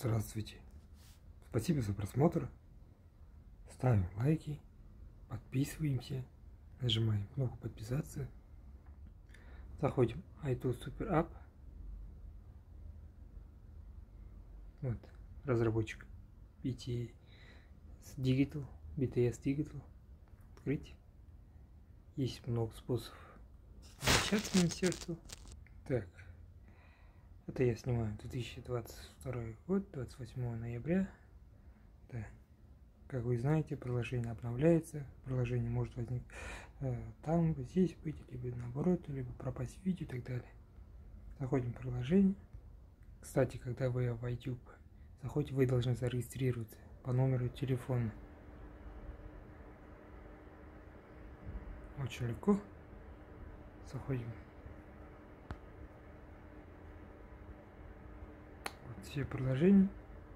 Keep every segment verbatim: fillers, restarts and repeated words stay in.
Здравствуйте. Спасибо за просмотр. Ставим лайки, подписываемся, нажимаем кнопку подписаться. Заходим в iTunes Super App. Вот, разработчик би ти эс Digital, би ти эс Digital. Открыть. Есть много способов обращаться к министерству. Так, это я снимаю две тысячи двадцать второй год, двадцать восьмого ноября. Да. Как вы знаете, приложение обновляется. Приложение может возникнуть э, там, здесь быть, либо наоборот, либо пропасть в видео и так далее. Заходим в приложение. Кстати, когда вы в YouTube заходите, вы должны зарегистрироваться по номеру телефона. Очень легко. Заходим. Вот все приложения.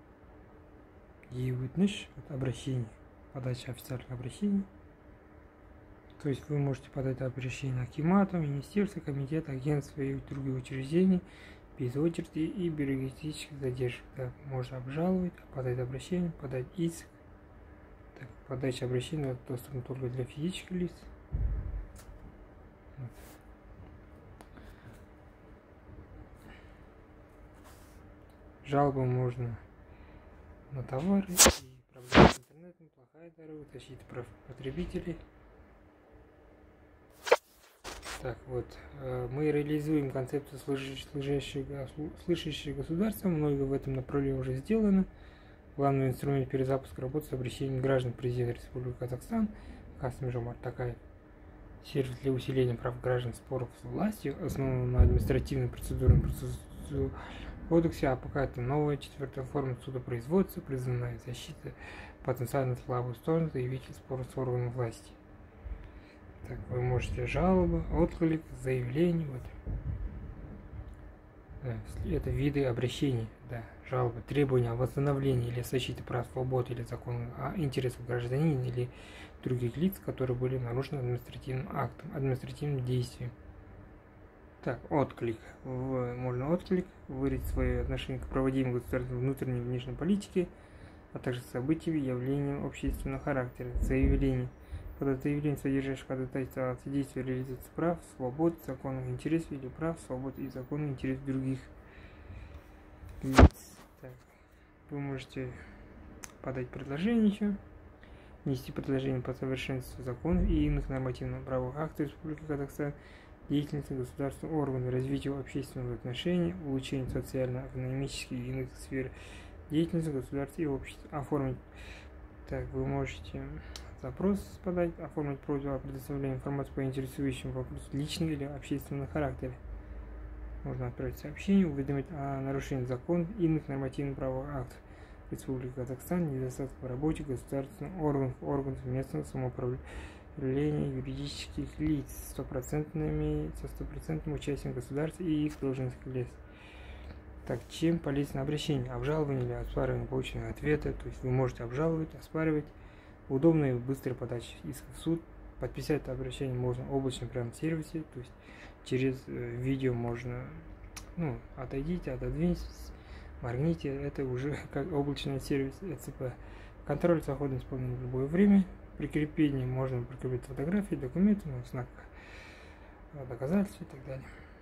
И witness, это обращение, подача официальных обращений. То есть вы можете подать обращение акимату, министерству, комитету, агентству и других учреждений без очереди и бюрократических задержек. Так, можно обжаловать, подать обращение, подать иск. Так, подача обращения доступна только для физических лиц. Вот. Жалобу можно на товары и проблемы с интернетом, плохая дорога, защита прав потребителей. Так вот, мы реализуем концепцию слышащего, слышащего государства, много в этом направлении уже сделано. Главный инструмент перезапуска работы с обращением граждан президента Республики Казахстан Касым-Жомарт Токаев. Сервис для усиления прав граждан споров с властью, основан на административном процедурном процессуальном кодексе, а пока это новая четвертая форма судопроизводства, признанная защита потенциально слабую сторону заявителей спора с органом власти. Так, вы можете жалобы, отклик, заявление. Вот. Да, это виды обращений, да, жалобы, требования о восстановлении или защите прав, свобод или законных интересов гражданина или других лиц, которые были нарушены административным актом, административным действием. Так, отклик. Можно отклик, выразить свое отношение к проводимой государственной внутренней и внешней политике, а также событиям и явлениям общественного характера. Заявление. Подать заявление, содержащее ходатайство о содействии реализации прав, свобод, законных интересов или прав, свобод и законных интересов других лиц. Так, вы можете подать предложение еще, внести предложение по совершенству законов и иных нормативно-правовых актов Республики Казахстан, деятельности государственных органов, развитию общественных отношений, улучшению социально-экономических и иных сфер деятельности государства и общества. Оформить. Так, вы можете запрос подать, оформить просьбу о предоставлении информации по интересующим вопросам личного или общественного характера. Можно отправить сообщение, уведомить о нарушении закона и иных нормативно-правовых актов Республики Казахстан, недостаток в работе государственных органов, органов местного самоуправления, юридических лиц стопроцентными, со стопроцентным участием государства и их должностных лиц. Так, чем полезно обращение? Обжалование или оспаривание полученного ответа. То есть вы можете обжаловать, оспаривать. Удобная и быстрая подача иска в суд. Подписать это обращение можно в облачном прямом сервисе. То есть через видео можно, ну, отойдите, отодвиньтесь, моргните. Это уже как облачный сервис э цэ пэ. Контроль свободного исполнения в любое время. Прикрепление можно прикрепить фотографии, документы, ну, знак доказательств и так далее.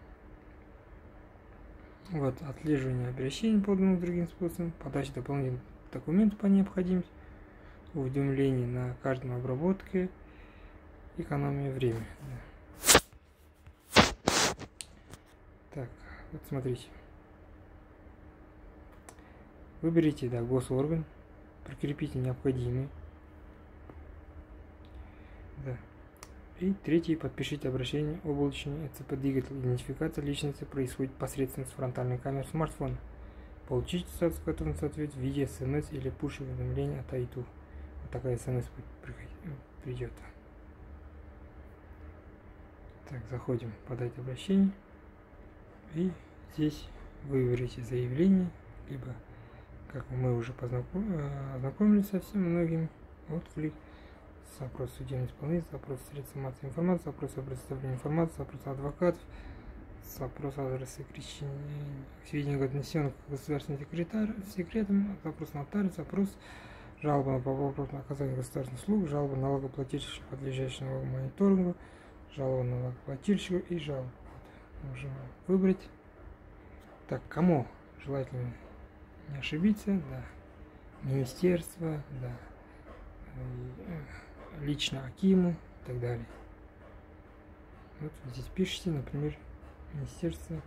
Вот, отслеживание обращений, поданных другим способом, подача дополнительных документов по необходимости, уведомление на каждом обработке, экономия времени. Да. Так, вот смотрите. Выберите, да, госорган, прикрепите необходимые. Да. И третий, подпишите обращение облачный э цэ пэ Digital. Идентификация личности происходит посредством фронтальной камеры смартфона. Получите статус, который соответствует в виде смс или пуш уведомления от айту. Вот такая смс придет. Так, заходим, подать обращение. И здесь выберите заявление, либо, как мы уже познакомились со всеми многими, отклик. Запрос судебный исполнитель, запрос средств массовой информации, запрос о предоставлении информации, запрос адвокатов, Запрос адреса крещения. Сведения, отнесенных к государственным секретам. Запрос нотариус. Запрос. Жалоба по вопросу на оказание государственных услуг. Жалоба налогоплательщика, подлежащего мониторингу. Жалоба налогоплательщику и жалоба. Вот. Можем выбрать. Так, кому желательно не ошибиться? Да. Министерство, да. Лично Акиму и так далее. Вот здесь пишите, например, министерство.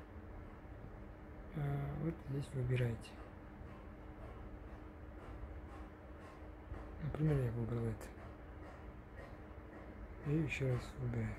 Вот здесь выбираете. Например, я выбрал это. И еще раз выбираю.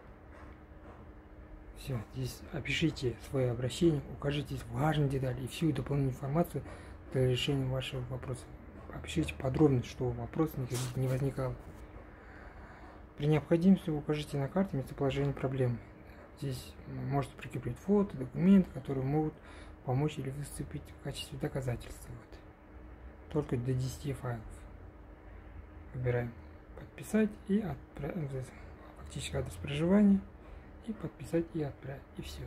Все, здесь опишите свое обращение, укажите важные детали и всю дополнительную информацию для решения вашего вопроса. Опишите подробно, чтобы вопрос не возникал. При необходимости укажите на карте местоположение проблемы. Здесь можете прикрепить фото, документы, которые могут помочь или выступить в качестве доказательства. Вот. Только до десяти файлов. Выбираем подписать и отправить фактически адрес проживания. И подписать и отправить. И все.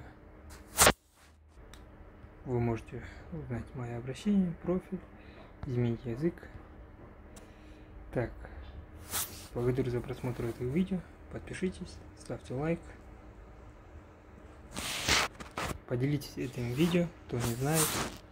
Вы можете узнать мое обращение, профиль, изменить язык. Так. Благодарю за просмотр этого видео. Подпишитесь, ставьте лайк. Поделитесь этим видео, кто не знает.